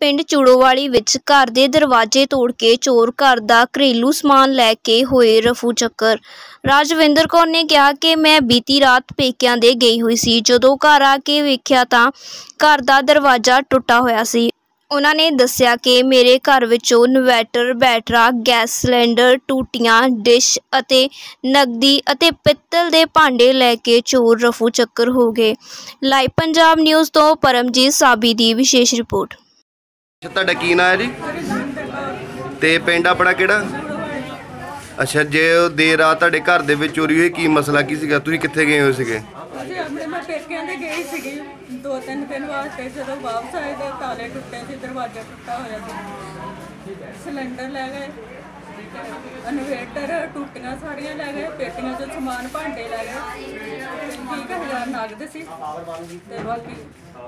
पिंड चूड़ोवाली विच घर दे दरवाजे तोड़ के चोर घर दा घरेलू समान लैके होए रफू चक्कर। राजविंदर कौर ने कहा कि मैं बीती रात पेकियां दे गई हुई सी, जदों घर आके वेख्या तां घर दा दरवाजा टुटा होया सी। उन्हां ने दस्सिया कि मेरे घर विचों इन्वर्टर, बैटरा, गैस सिलेंडर, टूटियां, डिश अते नगदी अते पित्तल दे भांडे लैके चोर रफू चक्कर हो गए। लाइव पंजाब न्यूज़ तो परमजीत साबी दी विशेष रिपोर्ट। ਤੁਹਾਡਾ ਕੀ ਨਾਂ ਹੈ ਜੀ ਤੇ ਪਿੰਡ ਆਪਣਾ ਕਿਹੜਾ? ਅੱਛਾ, ਜੇ ਦੇਰ ਰਾਤ ਤੁਹਾਡੇ ਘਰ ਦੇ ਵਿੱਚ ਚੋਰੀ ਹੋਈ, ਕੀ ਮਸਲਾ ਕੀ ਸੀਗਾ? ਤੁਸੀਂ ਕਿੱਥੇ ਗਏ ਹੋਏ ਸੀਗੇ? ਅਸੀਂ ਆਪਣੇ ਮੈਂ ਪੇਕਿਆਂ ਦੇ ਗਈ ਸੀਗੀ 2-3 ਦਿਨ ਵਾਸਤੇ। ਜਦੋਂ ਵਾਪਸ ਆਏ ਤਾਂ ਤਾਲੇ ਟੁੱਟੇ ਸੀ, ਦਰਵਾਜ਼ਾ ਟੁੱਟਾ ਹੋਇਆ ਸੀ। ਸਿਲੰਡਰ ਲੈ ਗਏ, ਇਨਵੇਟਰ, ਟੂਟੀਆਂ ਸਾਰੀਆਂ ਲੈ ਗਏ, ਪੇਟੀਆਂ 'ਚੋਂ ਸਮਾਨ ਭਾਂਡੇ ਲੈ ਗਏ। 20,000 ਨਗਦ ਸੀ ਤੇ ਬਾਕੀ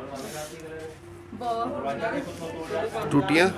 ਬਹੁਤ ਟੂਟੀਆਂ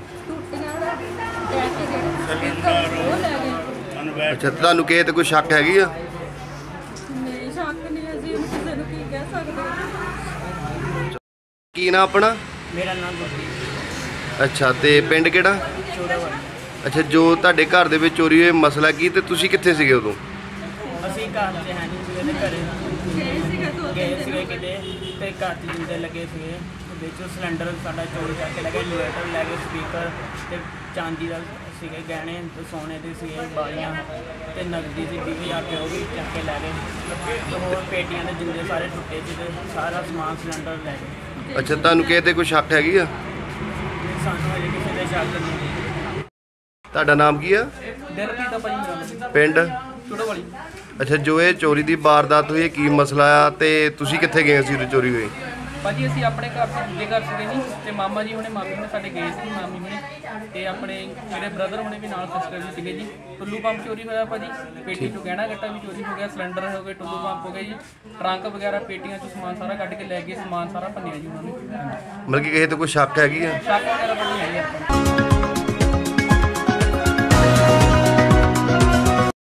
ਲੈ ਕੇ ਗਏ, ਉਹ ਲੈ ਗਏ। ਅੱਛਾ, ਤੁਹਾਨੂੰ ਕਿਸੇ ਤੇ ਕੋਈ ਸ਼ੱਕ ਹੈਗੀ ਆ? ਨਹੀਂ, ਸ਼ੱਕ ਨਹੀਂ, ਅਸੀਂ ਕਿਸੇ ਨੂੰ ਕੀ ਕਹਿ ਸਕਦੇ। ਕੀ ਨਾਂ ਆਪਣਾ? मेरा नाम गुरप्रीत। ਅੱਛਾ, ਤੇ ਪਿੰਡ ਕਿਹੜਾ? चूड़ोवाली। ਅੱਛਾ, ਜੋ ਤੁਹਾਡੇ ਘਰ ਦੇ ਵਿੱਚ ਚੋਰੀ ਹੋਈ ਮਸਲਾ ਕੀ ਤੇ ਤੁਸੀਂ ਕਿੱਥੇ ਸੀਗੇ ਉਦੋਂ? ਅਸੀਂ ਘਰ 'ਚ ਹੈ ਨਹੀਂ ਸੀਗੇ ਤੇ ਘਰੇ ਗਏ ਸੀਗੇ ਕਿਤੇ ਤੇ ਘਰ 'ਚ ਜਿੰਦੇ ਲੱਗੇ ਸੀਗੇ। ਵਿੱਚੋਂ ਸਿਲੰਡਰ ਸਾਡਾ ਚੋਰੀ ਕਰਕੇ ਲੈ ਗਏ, ਇਨਵੇਟਰ ਲੈ ਗਏ, ਸਪੀਕਰ ਤੇ ਚਾਂਦੀ ਦਾ ਸੀਗੇ ਗਹਿਣੇ ਤੇ ਸੋਨੇ ਦੇ ਸੀਗੇ, ਬਾਲੀਆਂ ਤੇ ਨਗਦੀ ਸੀ 20,000 ਰੁਪਏ, ਉਹ ਵੀ ਚੱਕ ਕੇ ਲੈ ਗਏ। ਤੇ ਹੋਰ ਪੇਟੀਆਂ ਦੇ ਜਿੰਦੇ ਸਾਰੇ ਟੁੱਟੇ ਸੀ ਤੇ ਸਾਰਾ ਸਮਾਨ ਸਿਲੰਡਰ ਲੈ ਗਏ। ਅੱਛਾ, ਤੁਹਾਨੂੰ ਕਿਸੇ ਤੇ ਕੋਈ ਸ਼ੱਕ ਹੈਗੀ ਆ? ਸਾਨੂੰ ਅਜੇ ਕਿਸੇ ਦੇ ਸ਼ੱਕ ਨਹੀਂ। ਤੁਹਾਡਾ ਨਾਮ ਕੀ ਆ? ਦਿਲਪ੍ਰੀਤ ਦਾ ਭਾਜੀ ਪਿੰਡ? ਚੂੜੋਵਾਲੀ। ਅੱਛਾ, ਜੋ ਇਹ ਚੋਰੀ ਦੀ ਵਾਰਦਾਤ ਹੋਈ, ਕੀ ਮਸਲਾ ਆ ਤੇ ਤੁਸੀਂ ਕਿੱਥੇ ਗਏ ਸੀ ਉਦੋਂ ਚੋਰੀ ਹੋਈ? ਭਾਜੀ ਅਸੀਂ ਆਪਣੇ ਘਰ ਤੋਂ ਦੂਜੇ ਘਰ ਸੀਗੇ ਜੀ ਤੇ ਮਾਮਾ ਜੀ ਹੁਣੇ ਮਾਮੀ ਨੇ ਸਾਡੇ ਗਏ ਸੀ, ਮਾਮੀ ਹੁਣੇ ਤੇ ਆਪਣੇ ਮੇਰੇ ਬ੍ਰਦਰ ਹੁਣੇ ਵੀ ਨਾਲ, ਸਿਸਟਰ ਵੀ ਸੀਗੇ ਜੀ। ਟੁੱਲੂ ਪੰਪ ਚੋਰੀ ਹੋਇਆ ਭਾਜੀ, ਪੇਟੀ ਚੋਂ ਗਹਿਣਾ ਗੱਟਾ ਵੀ ਚੋਰੀ ਹੋ ਗਿਆ, ਸਿਲੰਡਰ ਹੋ ਗਏ, ਟੁੱਲੂ ਪੰਪ ਹੋ ਗਏ ਜੀ, ਟਰੰਕ ਵਗੈਰਾ, ਪੇਟੀਆਂ 'ਚੋਂ ਸਮਾਨ ਸਾਰਾ ਕੱਢ ਕੇ ਲੈ ਗਏ, ਸਮਾਨ ਸਾਰਾ ਭੰਨਿਆ ਜੀ ਉਹਨਾਂ ਨੇ। ਮਤਲਬ ਕਿ ਕਿਸੇ ਤੇ ਕੋਈ ਸ਼ੱਕ ਹੈਗੀ ਆ? ਸ਼ੱਕ ਵਗੈਰਾ ਭਾਜੀ ਹੈਗੇ ਆਪਾਂ ਨੂੰ।